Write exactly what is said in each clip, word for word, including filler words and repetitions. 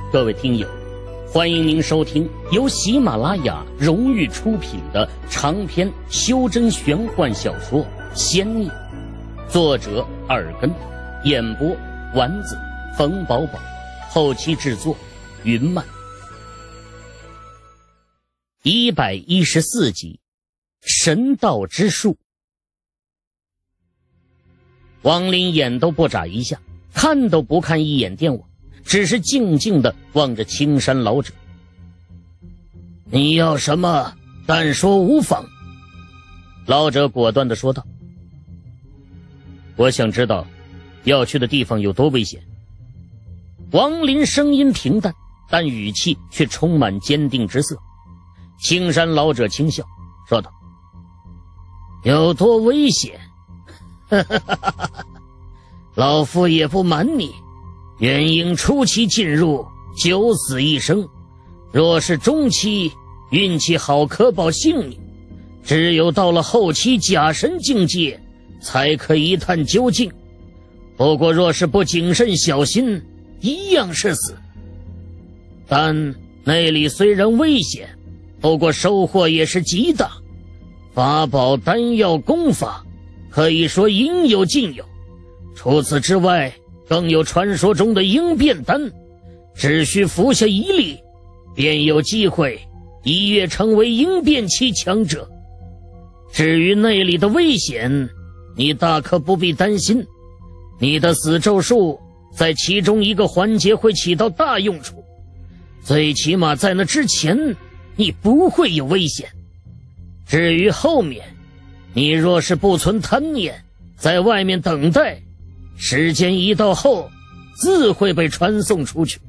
各位听友，欢迎您收听由喜马拉雅荣誉出品的长篇修真玄幻小说《仙孽》，作者耳根，演播丸子、冯宝宝，后期制作云漫。一百一十四集，神道之术。王林眼都不眨一下，看都不看一眼电网，只是静静地望着青山老者。你要什么，但说无妨。老者果断地说道。我想知道要去的地方有多危险。王林声音平淡，但语气却充满坚定之色。青山老者轻笑说道，有多危险？老夫也不瞒你，元婴初期进入，九死一生，若是中期运气好可保性命，只有到了后期假神境界才可以一探究竟。不过若是不谨慎小心，一样是死。但那里虽然危险，不过收获也是极大，法宝丹药功法可以说应有尽有。除此之外，更有传说中的应变丹，只需服下一粒，便有机会一跃成为应变期强者。至于那里的危险，你大可不必担心，你的死咒术在其中一个环节会起到大用处，最起码在那之前你不会有危险。至于后面，你若是不存贪念，在外面等待，时间一到后自会被传送出去。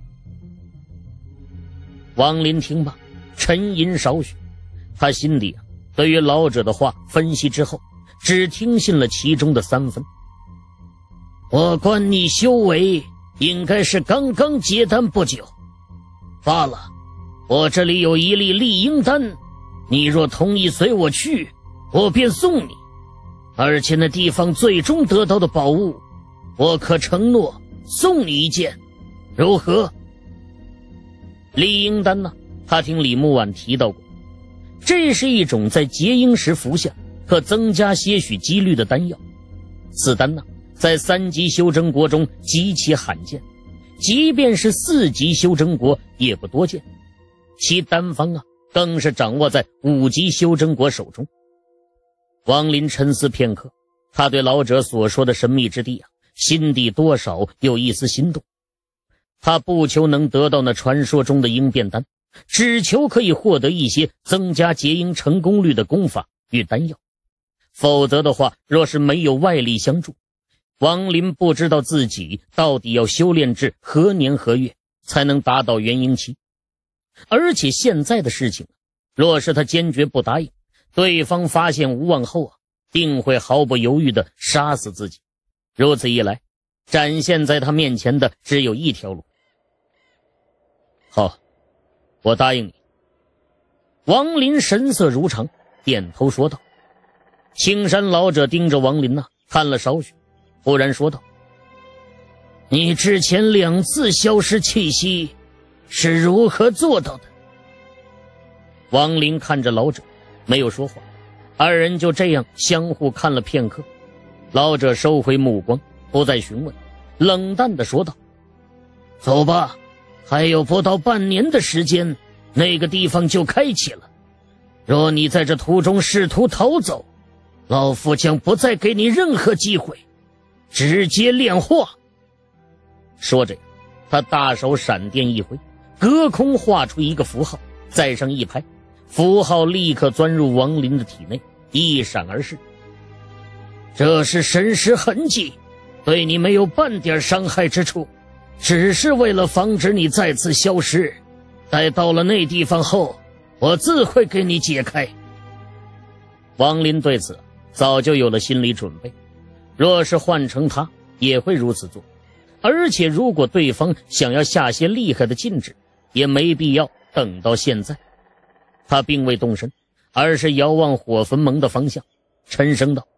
王林听罢沉吟少许，他心里啊对于老者的话分析之后，只听信了其中的三分。我观你修为应该是刚刚结丹不久，罢了，我这里有一粒丽婴丹，你若同意随我去，我便送你，而且那地方最终得到的宝物，我可承诺送你一件，如何？丽婴丹呢，他听李木婉提到过，这是一种在结婴时服下可增加些许几率的丹药。此丹呢，在三级修真国中极其罕见，即便是四级修真国也不多见，其丹方啊更是掌握在五级修真国手中。王林沉思片刻，他对老者所说的神秘之地啊，心底多少有一丝心动。他不求能得到那传说中的应变丹，只求可以获得一些增加结婴成功率的功法与丹药。否则的话，若是没有外力相助，王林不知道自己到底要修炼至何年何月才能达到元婴期。而且现在的事情，若是他坚决不答应，对方发现无望后啊，定会毫不犹豫地杀死自己。如此一来，展现在他面前的只有一条路。好，我答应你。王林神色如常，点头说道。青山老者盯着王林呐、啊，看了少许，忽然说道，你之前两次消失气息是如何做到的？王林看着老者没有说话，二人就这样相互看了片刻。老者收回目光，不再询问，冷淡地说道，走吧，还有不到半年的时间，那个地方就开启了。若你在这途中试图逃走，老夫将不再给你任何机会，直接炼化。说着，他大手闪电一挥，隔空画出一个符号，再上一拍，符号立刻钻入王林的体内，一闪而逝。这是神识痕迹，对你没有半点伤害之处，只是为了防止你再次消失。待到了那地方后，我自会给你解开。王林对此早就有了心理准备，若是换成他也会如此做。而且如果对方想要下些厉害的禁制，也没必要等到现在。他并未动身，而是遥望火焚盟的方向，沉声道，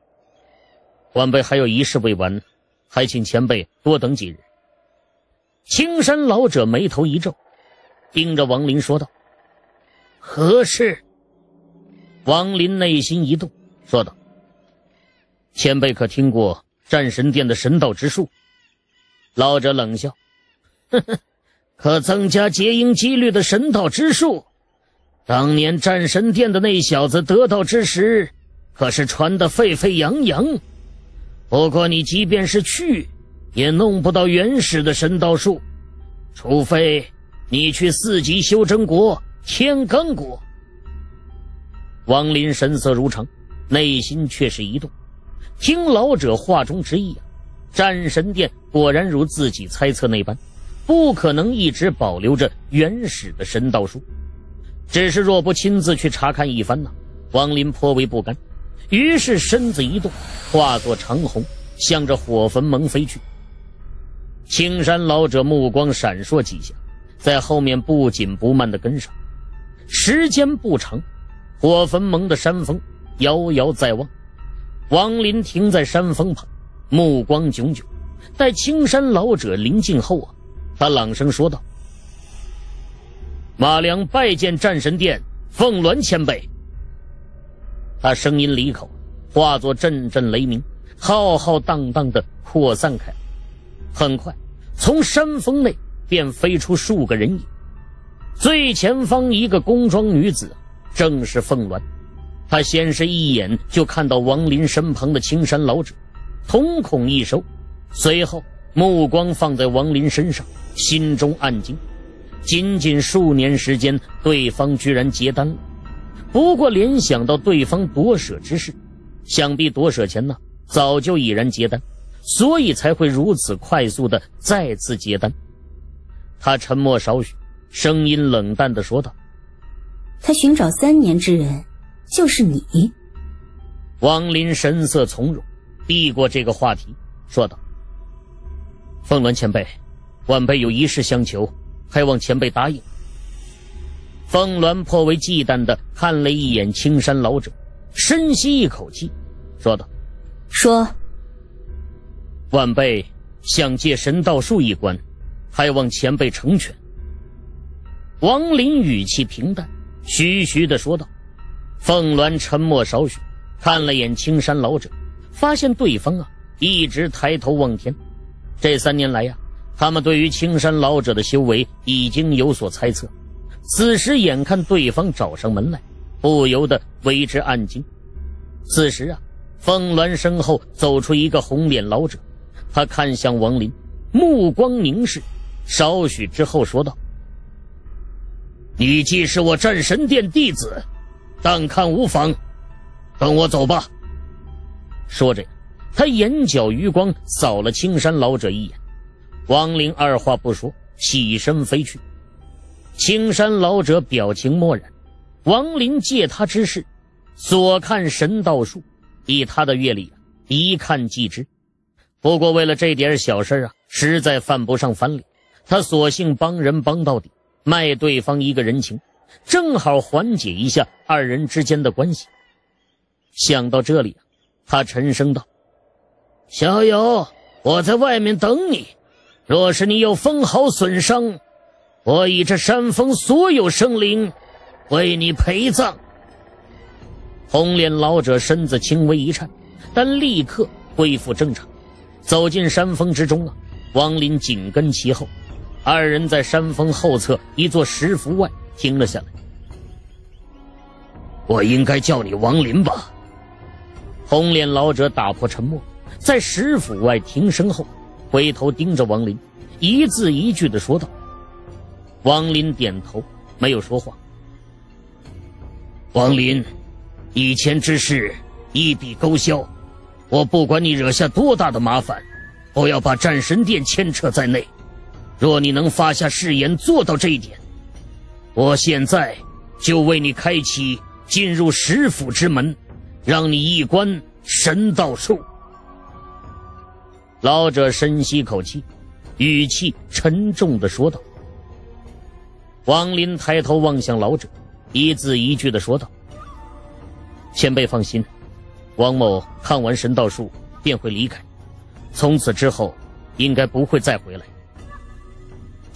晚辈还有一事未完，还请前辈多等几日。 青山老者眉头一皱，盯着王林说道：何事？王林内心一动，说道：前辈可听过战神殿的神道之术？老者冷笑：呵呵，可增加结营几率的神道之术，当年战神殿的那小子得到之时，可是传得沸沸扬扬。不过你即便是去，也弄不到原始的神道术，除非你去四级修真国天罡国。王林神色如常，内心却是一动，听老者话中之意啊，战神殿果然如自己猜测那般，不可能一直保留着原始的神道术。只是若不亲自去查看一番呢，王林颇为不甘，于是身子一动，化作长虹，向着火焚盟飞去。青山老者目光闪烁几下，在后面不紧不慢地跟上。时间不长，火焚盟的山峰遥遥在望，王林停在山峰旁，目光炯炯。待青山老者临近后啊，他朗声说道：马良拜见战神殿凤鸾前辈。他声音离口，化作阵阵雷鸣，浩浩荡荡地扩散开。很快，从山峰内便飞出数个人影。最前方一个宫装女子，正是凤鸾。她先是一眼就看到王林身旁的青山老者，瞳孔一收，随后目光放在王林身上，心中暗惊。仅仅数年时间，对方居然结丹了。不过联想到对方夺舍之事，想必夺舍前呢早就已然结丹，所以才会如此快速的再次结丹。他沉默少许，声音冷淡地说道： 他寻找三年之人，就是你。 王林神色从容，避过这个话题，说道：凤鸾前辈，晚辈有一事相求，还望前辈答应。凤鸾颇为忌惮地看了一眼青山老者，深吸一口气，说道： 说。 晚辈想借神道术一关，还望前辈成全。王林语气平淡，徐徐地说道。凤鸾沉默少许，看了眼青山老者，发现对方啊一直抬头望天。这三年来呀、啊，他们对于青山老者的修为已经有所猜测，此时眼看对方找上门来，不由得为之暗惊。此时啊，凤鸾身后走出一个红脸老者，他看向王林，目光凝视，少许之后说道：你既是我战神殿弟子，但看无妨，跟我走吧。说着，他眼角余光扫了青山老者一眼。王林二话不说，起身飞去。青山老者表情漠然，王林借他之事，所看神道术，以他的阅历、啊、一看即知。不过为了这点小事啊，实在犯不上翻脸，他索性帮人帮到底，卖对方一个人情，正好缓解一下二人之间的关系。想到这里啊，他沉声道：小友，我在外面等你，若是你有分毫损伤，我以这山峰所有生灵为你陪葬。红脸老者身子轻微一颤，但立刻恢复正常，走进山峰之中啊。王林紧跟其后，二人在山峰后侧一座石符外停了下来。我应该叫你王林吧？红脸老者打破沉默，在石府外停身后，回头盯着王林，一字一句地说道。王林点头，没有说话。王林，以前之事一笔勾销，我不管你惹下多大的麻烦，都要把战神殿牵扯在内。若你能发下誓言做到这一点，我现在就为你开启进入石府之门，让你一观神道术。老者深吸口气，语气沉重地说道。王林抬头望向老者，一字一句地说道：前辈放心，王某看完神道术便会离开，从此之后应该不会再回来。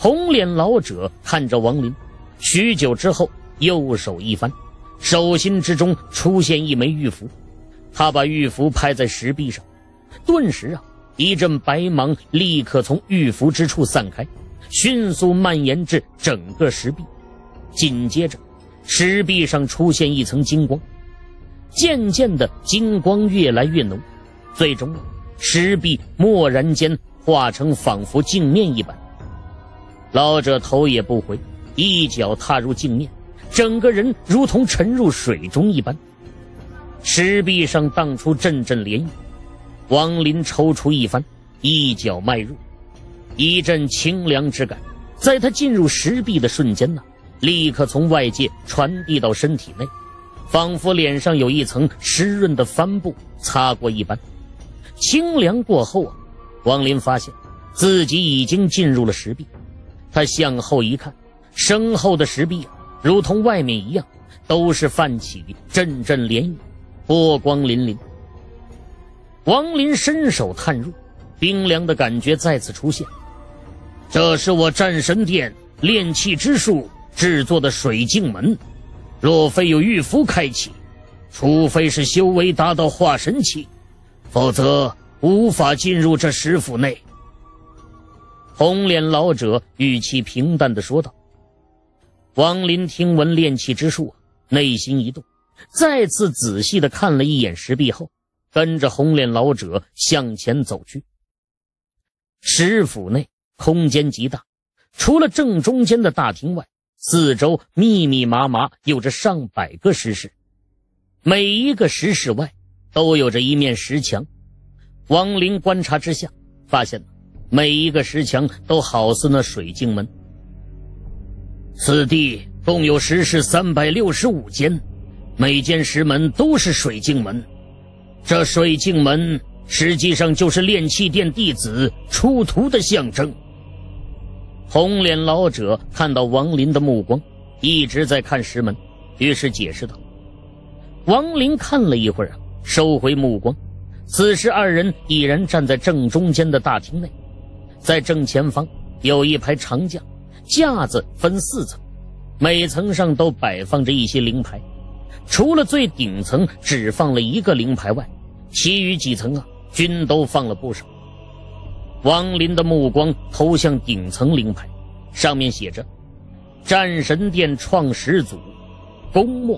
红脸老者看着王林，许久之后右手一翻，手心之中出现一枚玉符。他把玉符拍在石壁上，顿时啊，一阵白芒立刻从玉符之处散开，迅速蔓延至整个石壁。紧接着，石壁上出现一层金光，渐渐的金光越来越浓，最终石壁蓦然间化成仿佛镜面一般。老者头也不回，一脚踏入镜面，整个人如同沉入水中一般。石壁上荡出阵阵涟漪，王林抽出一番，一脚迈入，一阵清凉之感在他进入石壁的瞬间呢，立刻从外界传递到身体内，仿佛脸上有一层湿润的帆布擦过一般。清凉过后啊，王林发现自己已经进入了石壁。他向后一看，身后的石壁啊，如同外面一样，都是泛起阵阵涟漪，波光粼粼。王林伸手探入，冰凉的感觉再次出现。这是我战神殿炼气之术制作的水镜门，若非有玉符开启，除非是修为达到化神期，否则无法进入这石府内。红脸老者语气平淡地说道。王林听闻炼气之术，内心一动，再次仔细地看了一眼石壁后，跟着红脸老者向前走去。石府内空间极大，除了正中间的大厅外，四周密密麻麻有着上百个石室，每一个石室外都有着一面石墙。王林观察之下，发现每一个石墙都好似那水镜门。此地共有石室三百六十五间，每间石门都是水镜门。这水镜门实际上就是炼气殿弟子出徒的象征。红脸老者看到王林的目光一直在看石门，于是解释道。王林看了一会儿，收回目光。此时二人已然站在正中间的大厅内，在正前方有一排长架，架子分四层，每层上都摆放着一些灵牌，除了最顶层只放了一个灵牌外，其余几层啊均都放了不少。王林的目光投向顶层灵牌，上面写着战神殿创始祖公墨。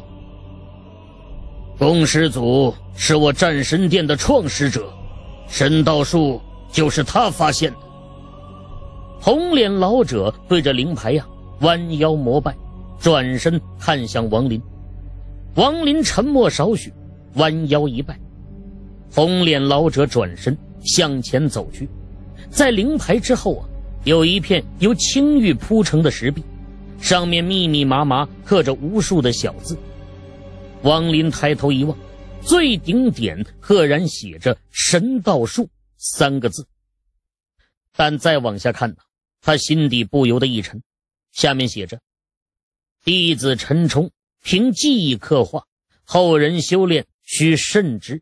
公始祖是我战神殿的创始者，神道术就是他发现的。红脸老者对着灵牌呀、啊、弯腰膜拜，转身看向王林。王林沉默少许，弯腰一拜。红脸老者转身向前走去，在灵牌之后啊，有一片由青玉铺成的石壁，上面密密麻麻刻着无数的小字。王林抬头一望，最顶点赫然写着神道术三个字。但再往下看呢，他心底不由得一沉，下面写着弟子陈冲凭记忆刻画，后人修炼需慎之。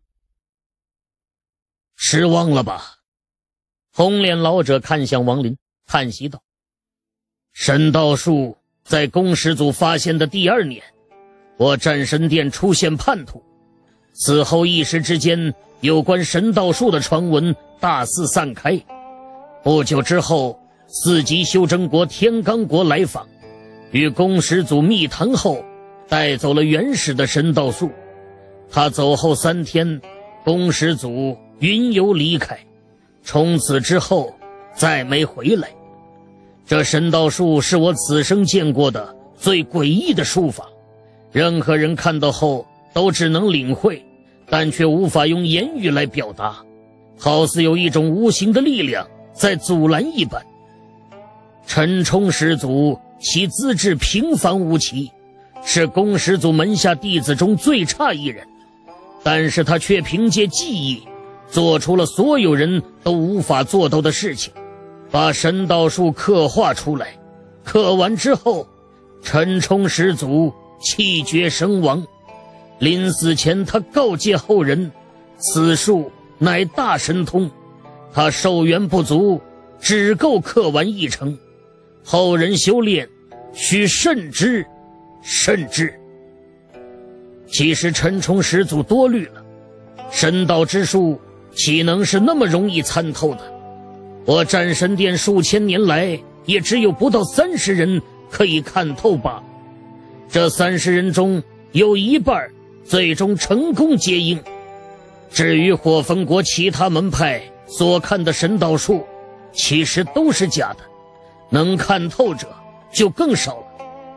失望了吧？红脸老者看向王林，叹息道。神道术在公始祖发现的第二年，我战神殿出现叛徒，此后一时之间，有关神道术的传闻大肆散开。不久之后，四级修真国天罡国来访，与公始祖密谈后，带走了原始的神道术。他走后三天，公始祖云游离开，从此之后再没回来。这神道术是我此生见过的最诡异的术法，任何人看到后都只能领会，但却无法用言语来表达，好似有一种无形的力量在阻拦一般。陈冲始祖其资质平凡无奇，是公始祖门下弟子中最差一人，但是他却凭借记忆做出了所有人都无法做到的事情，把神道术刻画出来。刻完之后，陈冲始祖气绝身亡。临死前他告诫后人，此术乃大神通，他寿元不足，只够刻完一成， 后人修炼须慎之慎之。其实陈冲师祖多虑了，神道之术岂能是那么容易参透的？我战神殿数千年来也只有不到三十人可以看透罢了。这三十人中有一半最终成功结印。至于火焚国其他门派所看的神道术，其实都是假的，能看透者就更少了。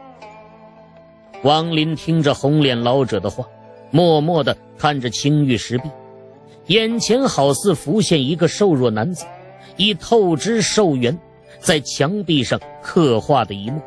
王林听着红脸老者的话，默默地看着青玉石壁，眼前好似浮现一个瘦弱男子以透支寿元在墙壁上刻画的一幕。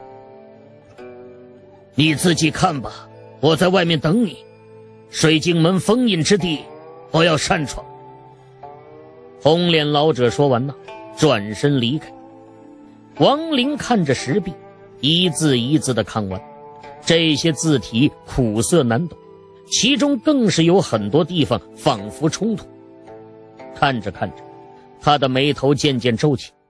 你自己看吧，我在外面等你。水晶门封印之地，我要擅闯。红脸老者说完呢，转身离开。王林看着石壁，一字一字地看完，这些字体苦涩难懂，其中更是有很多地方仿佛冲突。看着看着，他的眉头渐渐皱起。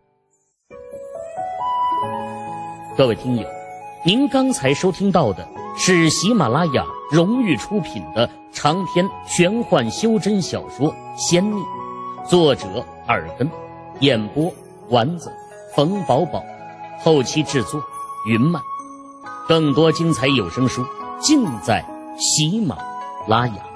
各位听友，您刚才收听到的是喜马拉雅荣誉出品的长篇玄幻修真小说《仙逆》，作者耳根，演播丸子、冯宝宝，后期制作云漫。更多精彩有声书尽在喜马拉雅。